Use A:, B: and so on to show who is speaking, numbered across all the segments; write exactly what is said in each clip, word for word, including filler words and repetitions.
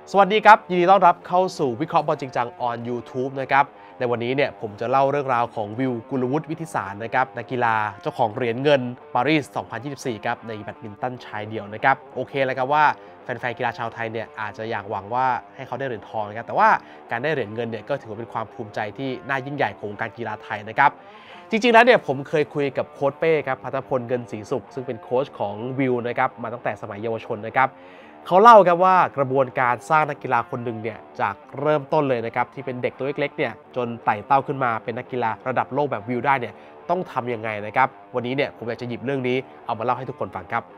A: สวัสดีครับยินดีต้อนรับเข้าสู่วิเคราะห์บอลจริงจัง on ยูทูบ นะครับในวันนี้เนี่ยผมจะเล่าเรื่องราวของวิวกุลวุฒิวิทิสารนะครับนักกีฬาเจ้าของเหรียญเงินปารีส สองพันยี่สิบสี่ ครับในแบดมินตันชายเดี่ยวนะครับโอเคเลยครับว่าแฟนๆกีฬาชาวไทยเนี่ยอาจจะอยากหวังว่าให้เขาได้เหรียญทองนะครับแต่ว่าการได้เหรียญเงินเนี่ยก็ถือว่าเป็นความภูมิใจที่น่ายิ่งใหญ่ของการกีฬาไทยนะครับจริงๆแล้วเนี่ยผมเคยคุยกับโค้ชเป้ครับภัทรพลเงินศรีสุขซึ่งเป็นโค้ชของวิวนะครับมาตั้งแต่สมัยเยาวชนนะครับเขาเล่าครับว่ากระบวนการสร้างนักกีฬาคนหนึ่งเนี่ยจากเริ่มต้นเลยนะครับที่เป็นเด็กตัวเล็กๆเนี่ยจนไต่เต้าขึ้นมาเป็นนักกีฬาระดับโลกแบบวิวได้เนี่ยต้องทำยังไงนะครับวันนี้เนี่ยผมอยากจะหยิบเรื่องนี้เอามาเล่าให้ทุกคนฟังครับ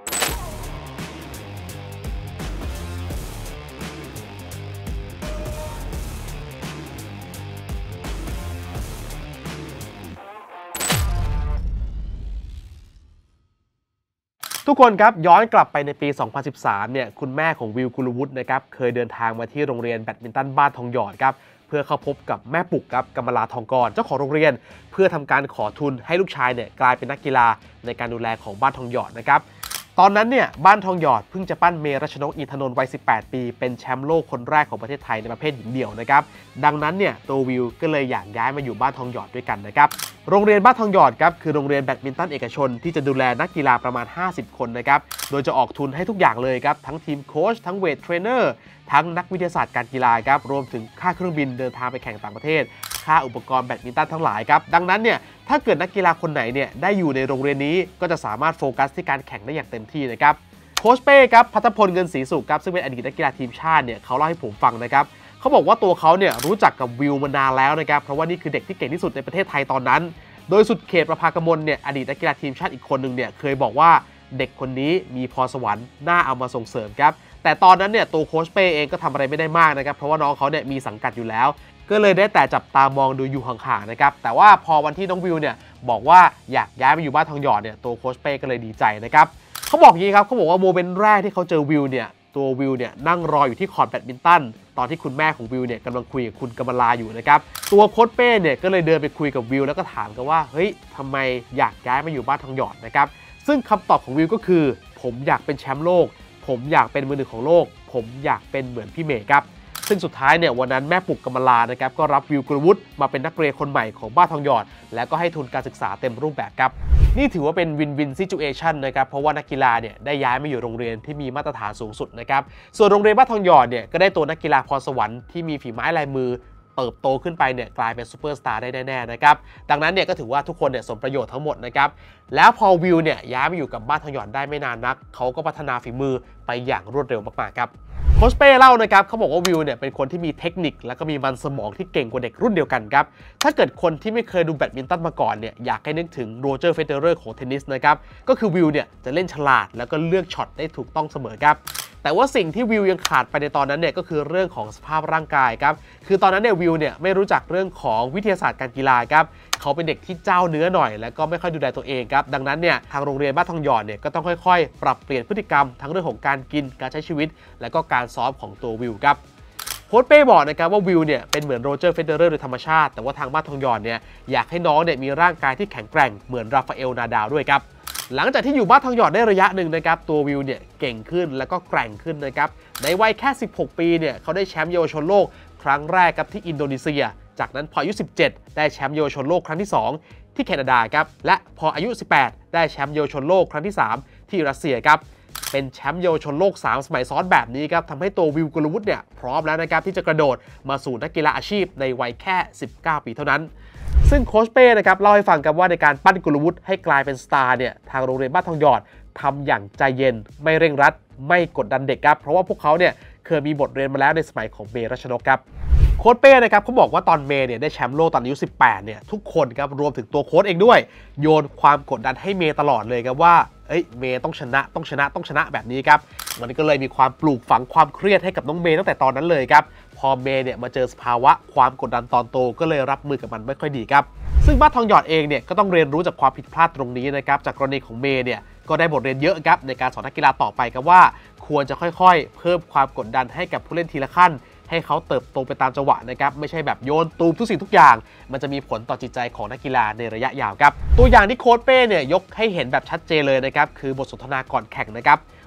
A: ทุกคนครับย้อนกลับไปในปี สองพันสิบสาม เนี่ยคุณแม่ของวิวกุลวุฒินะครับเคยเดินทางมาที่โรงเรียนแบดมินตันบ้านทองหยอดครับเพื่อเข้าพบกับแม่ปุกครับกำมลาทองกรเจ้าของโรงเรียนเพื่อทำการขอทุนให้ลูกชายเนี่ยกลายเป็นนักกีฬาในการดูแลของบ้านทองหยอดนะครับตอนนั้นเนี่ยบ้านทองหยอดเพิ่งจะปั้นเมรัชนกอินทนนท์วัยสิบแปดปีเป็นแชมป์โลกคนแรกของประเทศไทยในประเภทหญิงเดี่ยวนะครับดังนั้นเนี่ยตัววิวก็เลยอยากย้ายมาอยู่บ้านทองหยอดด้วยกันนะครับโรงเรียนบ้านทองหยอดครับคือโรงเรียนแบดมินตันเอกชนที่จะดูแลนักกีฬาประมาณห้าสิบคนนะครับโดยจะออกทุนให้ทุกอย่างเลยครับทั้งทีมโค้ชทั้งเวทเทรนเนอร์ทั้งนักวิทยาศาสตร์การกีฬาครับรวมถึงค่าเครื่องบินเดินทางไปแข่งต่างประเทศค่าอุปกรณ์แบดมินตันทั้งหลายครับดังนั้นเนี่ยถ้าเกิดนักกีฬาคนไหนเนี่ยได้อยู่ในโรงเรียนนี้ก็จะสามารถโฟกัสที่การแข่งได้อย่างเต็มที่นะครับโค้ชเป้ครับภัทรพลเงินศรีสุขครับซึ่งเป็นอดีตนักกีฬาทีมชาติเนี่ยเขาเล่าให้ผมฟังนะครับเขาบอกว่าตัวเขาเนี่ยรู้จักกับวิวมานานแล้วนะครับเพราะว่านี่คือเด็กที่เก่งที่สุดในประเทศไทยตอนนั้นโดยสุดเขตประภากมลเนี่ยอดีตนักกีฬาทีมชาติอีกคนหนึ่งเนี่ยเคยบอกว่าเด็กคนนี้มีพรสวรรค์น่าเอามาส่งเสริมครับแต่ตอนนั้นเนี่ยตัวโค้ชเป้เองก็ทำอะไรไม่ได้มากนะครับเพราะว่าน้องเขาเนี่ยมีสังกัดอยู่แล้วก็เลยได้แต่จับตามองดูอยู่ห่างๆนะครับแต่ว่าพอวันที่น้องวิวเนี่ยบอกว่าอยากย้ายไปอยู่บ้านทองหยอดเนี่ยตัวโค้ชเป้ก็เลยดีใจนะครับเขาบอกอย่างนี้ครับเขาบอกว่าโมเมนต์แรกที่เขาเจอวิวเนี่ยตัววิวเนี่ยนั่งรออยู่ที่คอร์ตแบดมินตันตอนที่คุณแม่ของวิวเนี่ยกำลังคุยกับคุณกำมลาอยู่นะครับตัวโค้ชเป้เนี่ยก็เลยเดินไปคุยกับวิวแล้วก็ถามกันว่าเฮ้ยทำไมอยากย้ายมาอยู่บ้านทองหยอดนะครับซึ่งคำตอบของวิวก็คือผมอยากเป็นแชมป์โลกผมอยากเป็นมือหนึ่งของโลกผมอยากเป็นเหมือนพี่เมย์ครับซึ่งสุดท้ายเนี่ยวันนั้นแม่ปุกกำมลานะครับก็รับวิวกุลวุฒิมาเป็นนักเรียนคนใหม่ของบ้านทองหยอดแล้วก็ให้ทุนการศึกษาเต็มรูปแบบครับนี่ถือว่าเป็นวินวินซิจูเอชันนะครับเพราะว่านักกีฬาเนี่ยได้ย้ายมาอยู่โรงเรียนที่มีมาตรฐานสูงสุดนะครับส่วนโรงเรียนบ้านทองหยอดเนี่ยก็ได้ตัวนักกีฬาพรสวรรค์ที่มีฝีไม้ลายมือเติบโตขึ้นไปเนี่ยกลายเป็นซูเปอร์สตาร์ได้แน่ๆนะครับดังนั้นเนี่ยก็ถือว่าทุกคนเนี่ยสมประโยชน์ทั้งหมดนะครับแล้วพอวิวเนี่ยย้ายมาอยู่กับบ้านทองหยอดได้ไม่นานนักเขาก็พัฒนาฝีมือไปอย่างรวดเร็วมากๆครับโค้ชเป้เล่านะครับเขาบอกว่าวิวเนี่ยเป็นคนที่มีเทคนิคและก็มีมันสมองที่เก่งกว่าเด็กรุ่นเดียวกันครับถ้าเกิดคนที่ไม่เคยดูแบดมินตันมาก่อนเนี่ยอยากให้นึกถึงโรเจอร์เฟเดอเรอร์ของเทนนิสนะครับก็คือวิวเนี่ยจะเล่นฉลาดแล้วก็เลือกช็อตได้ถูกต้องเสมอครับแต่ว่าสิ่งที่วิวยังขาดไปในตอนนั้นเนี่ยก็คือเรื่องของสภาพร่างกายครับคือตอนนั้นเนี่ยวิวเนี่ยไม่รู้จักเรื่องของวิทยาศาสตร์การกีฬาครับเขาเป็นเด็กที่เจ้าเนื้อหน่อยแล้วก็ไม่ค่อยดูแลตัวเองครับดังนั้นเนี่ยทางโรงเรียนบ้านทองหยอดเนี่ยก็ต้องค่อยๆปรับเปลี่ยนพฤติกรรมทั้งเรื่องของการกินการใช้ชีวิตและก็การซ้อมของตัววิวครับโค้ชเป้บอกนะครับว่าวิวเนี่ยเป็นเหมือนโรเจอร์เฟเดอเรอร์โดยธรรมชาติแต่ว่าทางบ้านทองหยอดเนี่ยอยากให้น้องเนี่ยมีร่างกายที่แข็งแกร่งเหมือนราฟาเอลนาดาลด้วยครับหลังจากที่อยู่บ้านทองหยอดได้ระยะหนึ่งนะครับตัววิวเนี่ยเก่งขึ้นแล้วก็แกร่งขึ้นนะครับในวัยแค่สิบหกปีเนี่ยเขาได้แชมป์เยาวชนโลกครั้งแรกครับที่อินโดนีเซียจากนั้นพออายุสิบเจ็ดได้แชมป์เยาวชนโลกครั้งที่สองที่แคนาดาครับและพออายุสิบแปดได้แชมป์เยาวชนโลกครั้งที่สามที่รัสเซียครับเป็นแชมป์เยาวชนโลกสามสมัยซ้อนแบบนี้ครับทำให้ตัววิวกุลวุฒิเนี่ยพร้อมแล้วนะครับที่จะกระโดดมาสู่นักกีฬาอาชีพในวัยแค่สิบเก้าปีเท่านั้นซึ่งโค้ชเป้นะครับเล่าให้ฟังกันว่าในการปั้นกุลวุฒิให้กลายเป็นสตาร์เนี่ยทางโรงเรียนบ้านทองหยอดทำอย่างใจเย็นไม่เร่งรัดไม่กดดันเด็กครับเพราะว่าพวกเขาเนี่ยเคยมีบทเรียนมาแล้วในสมัยของเมรัชนกครับโค้ชเป้นะครับเขาบอกว่าตอนเมย์เนี่ยได้แชมป์โลกตอนอายุสิบแปดเนี่ยทุกคนครับรวมถึงตัวโค้ชเองด้วยโยนความกดดันให้เมย์ตลอดเลยครับว่าเอ้ยเมย์ต้องชนะต้องชนะต้องชนะแบบนี้ครับมันก็เลยมีความปลูกฝังความเครียดให้กับน้องเมย์ตั้งแต่ตอนนั้นเลยครับพอเมย์เนี่ยมาเจอสภาวะความกดดันตอนโตก็เลยรับมือกับมันไม่ค่อยดีครับซึ่งบ้านทองหยอดเองเนี่ยก็ต้องเรียนรู้จากความผิดพลาดตรงนี้นะครับจากกรณีของเมย์เนี่ยก็ได้บทเรียนเยอะครับในการสอนนักกีฬาต่อไปครับว่าควรจะค่อยๆเพิ่มความกดดันให้กับผู้เล่นทีละขั้นให้เขาเติบโตไปตามจังหวะนะครับไม่ใช่แบบโยนตูมทุกสิ่งทุกอย่างมันจะมีผลต่อจิตใจของนักกีฬาในระยะยาวครับตัวอย่างที่โค้ชเป้เนี่ยยกให้เห็นแบบชัดเจนเลยนะครับคือบทสนทนาก่อนแข่งนะครับ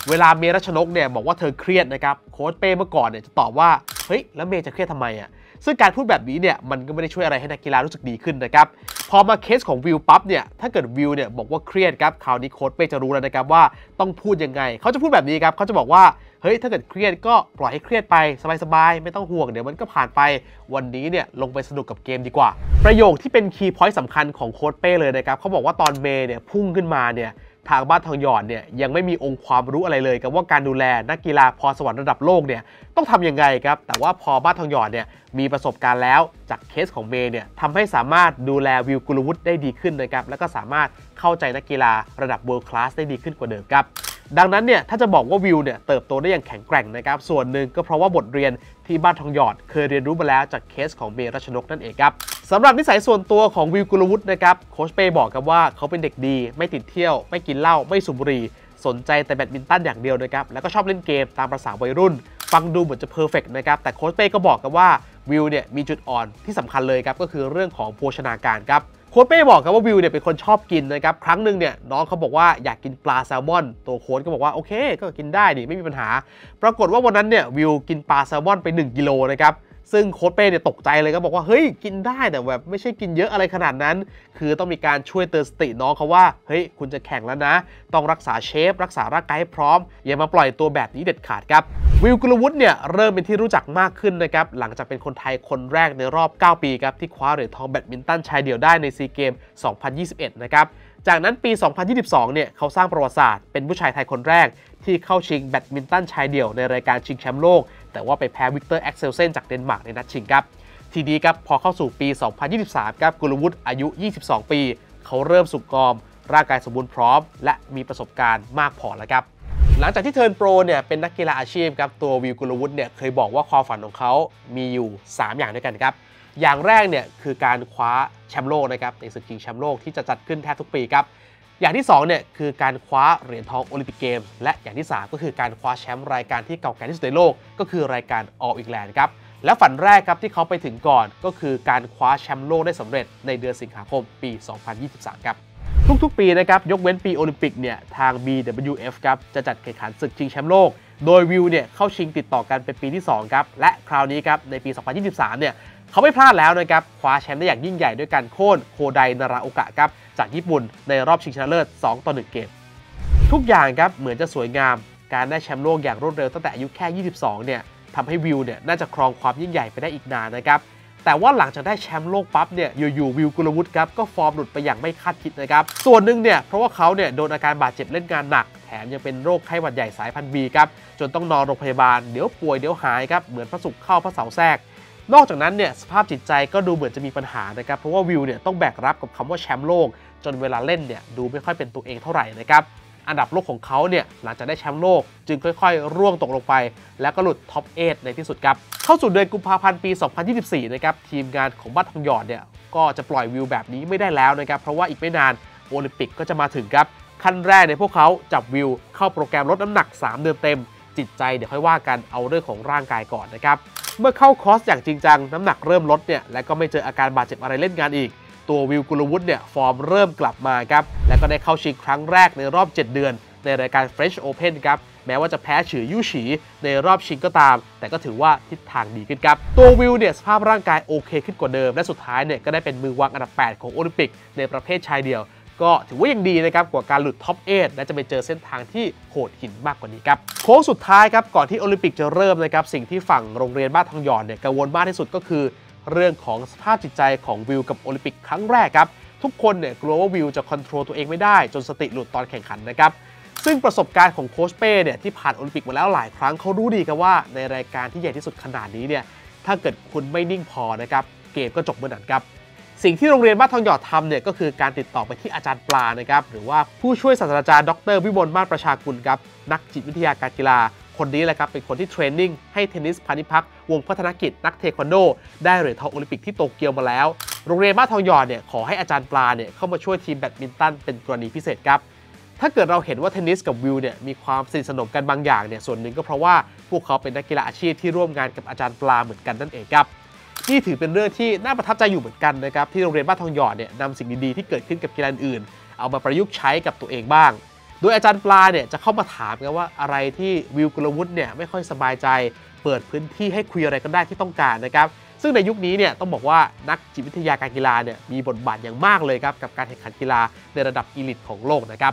A: เวลาเมรัชนกเนี่ยบอกว่าเธอเครียดนะครับโค้ชเป้เมื่อก่อนเนี่ยจะตอบว่าเฮ้ยแล้วเมย์จะเครียดทำไมอ่ะซึ่งการพูดแบบนี้เนี่ยมันก็ไม่ได้ช่วยอะไรให้นักกีฬารู้สึกดีขึ้นนะครับพอมาเคสของวิวปั๊บเนี่ยถ้าเกิดวิวเนี่ยบอกว่าเครียดครับคราวนี้โค้ชเป้จะรู้แล้วนะครับว่าต้องพูดยังไงเขาจะพูดแบบนี้ครับเขาจะบอกว่าเฮ้ยถ้าเกิดเครียดก็ปล่อยให้เครียดไปสบายๆไม่ต้องห่วงเดี๋ยวมันก็ผ่านไปวันนี้เนี่ยลงไปสนุกกับเกมดีกว่าประโยคที่เป็นคีย์พอยต์สำคัญของโค้ชเป้เลยนะครับเขาบอกว่าตอนเมย์เนี่ยพุ่งขึ้นมาเนี่ยทางบ้านทองหยอดเนี่ยยังไม่มีองค์ความรู้อะไรเลยกับว่าการดูแลนักกีฬาพรสวรรค์ระดับโลกเนี่ยต้องทำยังไงครับแต่ว่าพอบ้านทองหยอดเนี่ยมีประสบการณ์แล้วจากเคสของเมย์เนี่ยทำให้สามารถดูแลวิวกุลวุฒิได้ดีขึ้นนะครับแล้วก็สามารถเข้าใจนักกีฬาระดับ World Class ได้ดีขึ้นกว่าเดิมครับดังนั้นเนี่ยถ้าจะบอกว่าวิวเนี่ยเติบโตได้อย่างแข็งแกร่งนะครับส่วนหนึ่งก็เพราะว่าบทเรียนที่บ้านทองหยอดเคยเรียนรู้มาแล้วจากเคสของเมรัชนกนั่นเองครับสำหรับนิสัยส่วนตัวของวิวกุลวุฒินะครับโค้ชเป้บอกกับว่าเขาเป็นเด็กดีไม่ติดเที่ยวไม่กินเหล้าไม่สูบบุหรี่สนใจแต่แบดมินตันอย่างเดียวนะครับแล้วก็ชอบเล่นเกมตามประสาวัยรุ่นฟังดูเหมือนจะเพอร์เฟกต์นะครับแต่โค้ชเป้ก็บอกกับว่าวิวเนี่ยมีจุดอ่อนที่สำคัญเลยครับก็คือเรื่องของโภชนาการครับโค้ชเป้บอกครับว่าวิวเนี่ยเป็นคนชอบกินนะครับครั้งหนึ่งเนี่ยน้องเขาบอกว่าอยากกินปลาแซลมอนตัวโค้ชก็บอกว่าโอเคก็กินได้ดิไม่มีปัญหาปรากฏว่าวันนั้นเนี่ยวิวกินปลาแซลมอนไปหนึ่งกิโลนะครับซึ่งโค้ชเป้เนี่ยตกใจเลยก็บอกว่าเฮ้ยกินได้แต่แบบไม่ใช่กินเยอะอะไรขนาดนั้นคือต้องมีการช่วยเตือนสติน้องเขาว่าเฮ้ยคุณจะแข่งแล้วนะต้องรักษาเชฟรักษาร่างกายให้พร้อมอย่ามาปล่อยตัวแบบนี้เด็ดขาดครับวิวกุลวุฒิเนี่ยเริ่มเป็นที่รู้จักมากขึ้นนะครับหลังจากเป็นคนไทยคนแรกในรอบเก้าปีครับที่คว้าเหรียญทองแบดมินตันชายเดี่ยวได้ในซีเกมสองพันยี่สิบเอ็ดนะครับจากนั้นปีสองพันยี่สิบสองเนี่ยเขาสร้างประวัติศาสตร์เป็นผู้ชายไทยคนแรกที่เข้าชิงแบดมินตันชายเดี่ยวในรายการชิงแชมป์โลกแต่ว่าไปแพ้วิกเตอร์แอ็กเซลเซนจากเดนมาร์กในนัดชิงครับทีนี้ครับพอเข้าสู่ปี สองพันยี่สิบสาม ครับกุลวุฒิอายุ ยี่สิบสอง ปีเขาเริ่มสุกงอมร่างกายสมบูรณ์พร้อมและมีประสบการณ์มากพอแล้วครับหลังจากที่เทิร์นโปรเนี่ยเป็นนักกีฬาอาชีพครับตัววิวกุลวุฒิเนี่ยเคยบอกว่าความฝันของเขามีอยู่สามอย่างด้วยกันครับอย่างแรกเนี่ยคือการคว้าแชมป์โลกนะครับในศึกชิงแชมป์โลกที่จะจัดขึ้นแทบทุกปีครับอย่างที่สองเนี่ยคือการคว้าเหรียญทองโอลิมปิกเกมส์และอย่างที่สามก็คือการคว้าแชมป์รายการที่เก่าแก่ที่สุดในโลกก็คือรายการ All England ครับและฝันแรกครับที่เขาไปถึงก่อนก็คือการคว้าแชมป์โลกได้สำเร็จในเดือนสิงหาคมปี สองพันยี่สิบสาม ครับทุกๆปีนะครับยกเว้นปีโอลิมปิกเนี่ยทาง บี ดับเบิลยู เอฟ ครับจะจัดแข่งขันศึกชิงแชมป์โลกโดยวิวเนี่ยเข้าชิงติดต่อกันเป็นปีที่สองครับและคราวนี้ครับในปี สองพันยี่สิบสาม เนี่ยเขาไม่พลาดแล้วนะครับคว้าแชมป์ได้อย่างยิ่งใหญ่ด้วยการโค่นโคไดนาราโอกะครับจากญี่ปุ่นในรอบชิงชนะเลิศสองต่อหนึ่งเกมทุกอย่างครับเหมือนจะสวยงามการได้แชมป์โลกอย่างรวดเร็วตั้งแต่อายุแค่ยี่สิบสองเนี่ยทำให้วิวเนี่ยน่าจะครองความยิ่งใหญ่ไปได้อีกนานนะครับแต่ว่าหลังจากได้แชมป์โลกปั๊บเนี่ยอยู่ๆวิวกุลวุฒิครับก็ฟอร์มหลุดไปอย่างไม่คาดคิดนะครับส่วนหนึ่งเนี่ยเพราะว่าเขาเนี่ยโดนอาการบาดเจ็บเล่นงานหนักแถมยังเป็นโรคไข้หวัดใหญ่สายพันธุ์ บี ครับจนต้องนอนโรงพยาบาลเดี๋ยวป่วยเดี๋ยวหายครับเหมือนพระศุกร์เข้าพระเสาร์แทรกนอกจากนั้นเนี่ยสภาพจิตใจก็ดูเหมือนจะมีปัญหานะครับเพราะว่าวิวเนี่ยต้องแบกรับกับคำว่าแชมป์โลกจนเวลาเล่นเนี่ยดูไม่ค่อยเป็นตัวเองเท่าไหร่นะครับอันดับโลกของเขาเนี่ยหลังจากได้แชมป์โลกจึงค่อยๆร่วงตกลงไปแล้วก็หลุดท็อปแปดในที่สุดครับเข้าสู่เดือนกุมภาพันธ์ปี สองพันยี่สิบสี่ นะครับทีมงานของบ้านทองหยอดเนี่ยก็จะปล่อยวิวแบบนี้ไม่ได้แล้วนะครับเพราะว่าอีกไม่นานโอลิมปิกก็จะมาถึงครับขั้นแรกในพวกเขาจับวิวเข้าโปรแกรมลดน้ำหนักสามเดือนเต็มจิตใจเดี๋ยวค่อยว่ากันเอาเรื่องของร่างกายก่อนนะครับเมื่อเข้าคอร์สอย่างจริงจังน้ำหนักเริ่มลดเนี่ยและก็ไม่เจออาการบาดเจ็บอะไรเล่นงานอีกตัววิวกุลวุฒิเนี่ยฟอร์มเริ่มกลับมาครับและก็ได้เข้าชิงครั้งแรกในรอบเจ็ดเดือนในรายการ French Open ครับแม้ว่าจะแพ้ฉือยู่ฉีในรอบชิงก็ตามแต่ก็ถือว่าทิศทางดีขึ้นครับตัววิวเนี่ยสภาพร่างกายโอเคขึ้นกว่าเดิมและสุดท้ายเนี่ยก็ได้เป็นมือวางอันดับแปดของโอลิมปิกในประเภทชายเดี่ยวก็ถือว่ายังดีนะครับกว่าการหลุดท็อปแปดและจะไปเจอเส้นทางที่โหดหินมากกว่านี้ครับโค้งสุดท้ายครับก่อนที่โอลิมปิกจะเริ่มนะครับสิ่งที่ฝั่งโรงเรียนบ้านทองหยอดเนี่ยกังวลมากที่สุดก็คือเรื่องของสภาพจิตใจของวิวกับโอลิมปิกครั้งแรกครับทุกคนเนี่ยกลัวว่าวิวจะควบคุมตัวเองไม่ได้จนสติหลุดตอนแข่งขันนะครับซึ่งประสบการณ์ของโค้ชเป้เนี่ยที่ผ่านโอลิมปิกมาแล้วหลายครั้งเขารู้ดีกันว่าในรายการที่ใหญ่ที่สุดขนาดนี้เนี่ยถ้าเกิดคุณไม่นิ่งพอนะครับเกมก็จบเมื่อนั้นครับสิ่งที่โรงเรียนบ้านทองหยอดทำเนี่ยก็คือการติดต่อไปที่อาจารย์ปลานะครับหรือว่าผู้ช่วยศาสตราจารย์ดรวิมลมาศประชากุลครับนักจิตวิทยาการกีฬาคนนี้แหละครับเป็นคนที่เทรนนิ่งให้เทนนิสพานิพักษ์วงพัฒนกิจนักเทควันโดได้เหรียญทองโอลิมปิกที่โตเกียวมาแล้วโรงเรียนบ้านทองหยอดเนี่ยขอให้อาจารย์ปลาเนี่ยเข้ามาช่วยทีมแบดมินตันเป็นกรณีพิเศษครับถ้าเกิดเราเห็นว่าเทนนิสกับวิวเนี่ยมีความสนิทสนมกันบางอย่างเนี่ยส่วนหนึ่งก็เพราะว่าพวกเขาเป็นนักกีฬาอาชีพที่ร่วมงานกับอาจารย์ปลาเหมือนกันนั่นเองครับนี่ถือเป็นเรื่องที่น่าประทับใจอยู่เหมือนกันนะครับที่โรงเรียนบ้านทองหยอดเนี่ยนำสิ่งดีๆที่เกิดขึ้นกับกีฬาอื่นเอามาประยุกต์ใช้กับตัวเองบ้างโดยอาจารย์ปลาเนี่ยจะเข้ามาถามกันว่าอะไรที่วิวกุลวุฒิเนี่ยไม่ค่อยสบายใจเปิดพื้นที่ให้คุยอะไรกันได้ที่ต้องการนะครับซึ่งในยุคนี้เนี่ยต้องบอกว่านักจิตวิทยาการกีฬาเนี่ยมีบทบาทอย่างมากเลยครับกับการแข่งขันกีฬาในระดับอีลิทของโลกนะครับ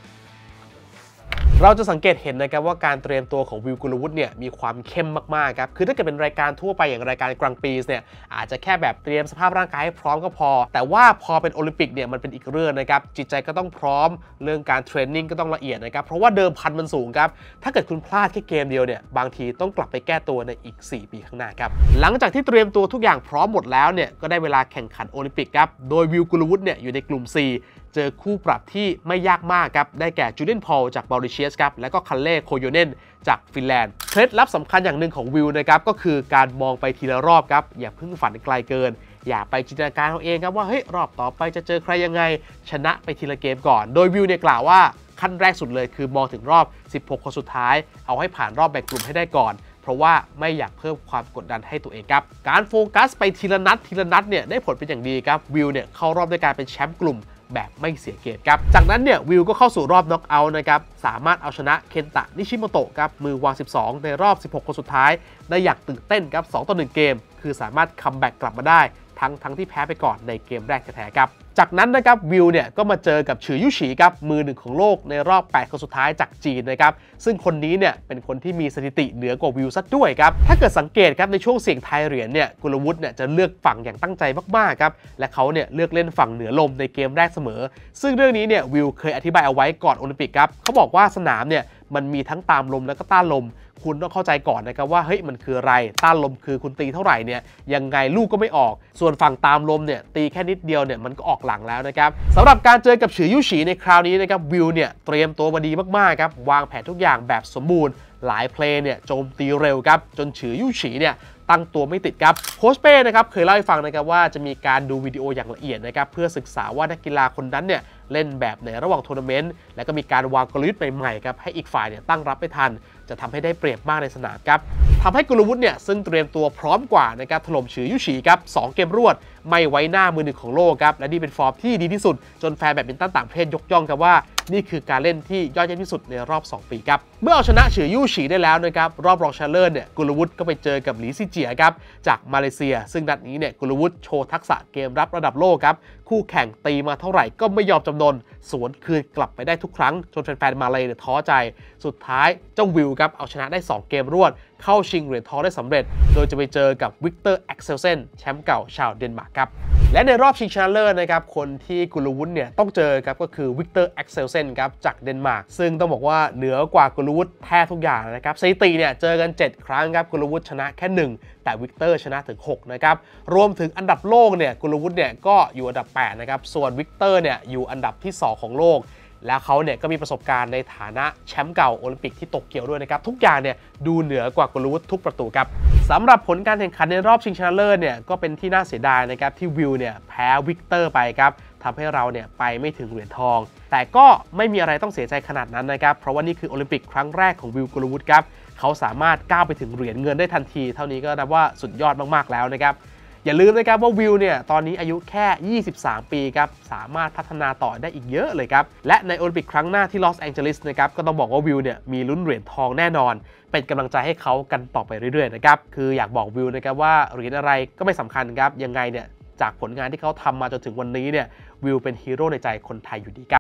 A: เราจะสังเกตเห็นนะครับว่าการเตรียมตัวของวิวกุลวุฒิเนี่ยมีความเข้มมากๆครับคือถ้าเกิดเป็นรายการทั่วไปอย่างรายการกรังปีสเนี่ยอาจจะแค่แบบเตรียมสภาพร่างกายให้พร้อมก็พอแต่ว่าพอเป็นโอลิมปิกเนี่ยมันเป็นอีกเรื่องนะครับจิตใจก็ต้องพร้อมเรื่องการเทรนนิ่งก็ต้องละเอียดนะครับเพราะว่าเดิมพันมันสูงครับถ้าเกิดคุณพลาดแค่เกมเดียวเนี่ยบางทีต้องกลับไปแก้ตัวในอีกสี่ปีข้างหน้าครับหลังจากที่เตรียมตัวทุกอย่างพร้อมหมดแล้วเนี่ยก็ได้เวลาแข่งขันโอลิมปิกครับโดยวิวกุลวุฒิเนี่ยอยู่ในกลุ่ม Cเจอคู่ปรับที่ไม่ยากมากครับได้แก่จูเลียนพอลจากมอริเชียสครับและก็คัลเล่โคโยเนนจากฟินแลนด์เคล็ดลับสำคัญอย่างหนึ่งของวิวนะครับก็คือการมองไปทีละรอบครับอย่าเพิ่งฝันไกลเกินอย่าไปจินตนาการเอาเองครับว่าเฮ้ยรอบต่อไปจะเจอใครยังไงชนะไปทีละเกมก่อนโดยวิวเนี่ยกล่าวว่าขั้นแรกสุดเลยคือมองถึงรอบสิบหกคนสุดท้ายเอาให้ผ่านรอบแบ่งกลุ่มให้ได้ก่อนเพราะว่าไม่อยากเพิ่มความกดดันให้ตัวเองครับการโฟกัสไปทีละนัดทีละนัดเนี่ยได้ผลเป็นอย่างดีครับวิวเนี่ยเข้ารอบด้วยการเป็นแชมป์กลุ่มแบบไม่เสียเกมครับจากนั้นเนี่ยวิวก็เข้าสู่รอบน็อกเอาท์นะครับสามารถเอาชนะเคนตะนิชิโมโตะครับมือวางสิบสองในรอบสิบหกคนสุดท้ายได้อย่างตื่นเต้นครับสองต่อหนึ่งเกมคือสามารถคัมแบ็กกลับมาได้ทั้งทั้งที่แพ้ไปก่อนในเกมแรกแท้ๆครับจากนั้นนะครับวิวเนี่ยก็มาเจอกับฉือยุฉีครับมือหนึ่งของโลกในรอบแปดคนสุดท้ายจากจีนนะครับซึ่งคนนี้เนี่ยเป็นคนที่มีสถิติเหนือกว่าวิวซะด้วยครับถ้าเกิดสังเกตครับในช่วงเสี่ยงทายเหรียญเนี่ยกุลวุฒิเนี่ยจะเลือกฝั่งอย่างตั้งใจมากๆครับและเขาเนี่ยเลือกเล่นฝั่งเหนือลมในเกมแรกเสมอซึ่งเรื่องนี้เนี่ยวิวเคยอธิบายเอาไว้ก่อนโอลิมปิกครับเขาบอกว่าสนามเนี่ยมันมีทั้งตามลมแล้วก็ต้านลมคุณต้องเข้าใจก่อนนะครับว่าเฮ้ยมันคืออะไรต้านลมคือคุณตีเท่าไหร่เนี่ยยังไงลูกก็ไม่ออกส่วนฝั่งตามลมเนี่ยตีแค่นิดเดียวเนี่ยมันก็ออกหลังแล้วนะครับสำหรับการเจอกับฉือยุฉีในคราวนี้นะครับวิวเนี่ยเตรียมตัวมาดีมากๆครับวางแผนทุกอย่างแบบสมบูรณ์หลายเพลย์เนี่ยโจมตีเร็วครับจนฉือยุฉีเนี่ยตั้งตัวไม่ติดครับโค้ชเป้นะครับเคยเล่าให้ฟังนะครับว่าจะมีการดูวิดีโออย่างละเอียดนะครับเพื่อศึกษาว่านักกีฬาคนนั้นเนี่ยเล่นแบบไหนระหว่างทัวร์นาเมนต์และก็มีการวางกลยุทธ์ใหม่ๆครับให้อีกฝ่ายเนี่ยตั้งรับไม่ทันจะทำให้ได้เปรียบมากในสนามครับทำให้กุลวุฒิเนี่ยซึ่งเตรียมตัวพร้อมกว่านะครับถล่มฉือยุฉีครับสองเกมรวดไม่ไว้หน้ามือหนึ่งของโลกครับและนี่เป็นฟอร์มที่ดีที่สุดจนแฟนแบดมินตันต่างประเทศยกย่องครับว่านี่คือการเล่นที่ยอดเยี่ยมที่สุดในรอบสองปีครับเมื่อเอาชนะฉือยุฉีได้แล้วนะครับรอบรองชนะเลิศเนี่ยกุลวุฒิก็ไปเจอกับหลีซิเจียครับจากมาเลเซียซึ่งนัดนี้เนี่ยกุลวุฒิโชว์ทักษะเกมรับระดับโลกครับคู่แข่งตีมาเท่าไหร่ก็ไม่ยอมจำนนสวนคืนกลับไปได้ทุกครั้งจนแฟนๆมาเลเนี่ยท้อใจสุดท้ายเจ้าวิวครับเอาชนะได้สองเกมรวดเข้าชิงเหรียญทองได้สำเร็จโดยจะไปเจอกับวิกเตอร์แอ็กเซลเซนแชมป์เก่าชาวเดนมาร์กครับและในรอบชิงชนะเลิศนะครับคนที่กุลวุฒิเนี่ยต้องเจอครับก็คือวิกเตอร์แอ็กเซลเซนครับจากเดนมาร์กซึ่งต้องบอกว่าเหนือกว่ากุลวุฒิแท้ทุกอย่างนะครับสถิติเนี่ยเจอกันเจ็ดครั้งครับกุลวุฒิชนะแค่หนึ่งแต่วิกเตอร์ชนะถึงหกนะครับรวมถึงอันดับโลกเนี่ยกุลวุฒิเนี่ยก็อยู่อันดับแปดนะครับส่วนวิกเตอร์เนี่ยอยู่อันดับที่สองของโลกแล้วเขาเนี่ยก็มีประสบการณ์ในฐานะแชมป์เก่าโอลิมปิกที่โตเกียวด้วยนะครับทุกอย่างเนี่ยดูเหนือกว่ากุลวุฒิทุกประตูครับสำหรับผลการแข่งขันในรอบชิงชนะเลิศเนี่ยก็เป็นที่น่าเสียดายนะครับที่วิวเนี่ยแพ้วิกเตอร์ไปครับทำให้เราเนี่ยไปไม่ถึงเหรียญทองแต่ก็ไม่มีอะไรต้องเสียใจขนาดนั้นนะครับเพราะว่านี่คือโอลิมปิกครั้งแรกของวิวกุลวุฒิครับเขาสามารถก้าวไปถึงเหรียญเงินได้ทันทีเท่านี้ก็นับว่าสุดยอดมากๆแล้วนะครับอย่าลืมนะครับว่าวิวเนี่ยตอนนี้อายุแค่ยี่สิบสามปีครับสามารถพัฒนาต่อได้อีกเยอะเลยครับและในโอลิมปิกครั้งหน้าที่ลอสแองเจลิสนะครับก็ต้องบอกว่าวิวเนี่ยมีลุ้นเหรียญทองแน่นอนเป็นกำลังใจให้เขากันต่อไปเรื่อยๆนะครับคืออยากบอกวิวนะครับว่าเหรียญอะไรก็ไม่สำคัญครับยังไงเนี่ยจากผลงานที่เขาทำมาจนถึงวันนี้เนี่ยวิวเป็นฮีโร่ในใจคนไทยอยู่ดีครับ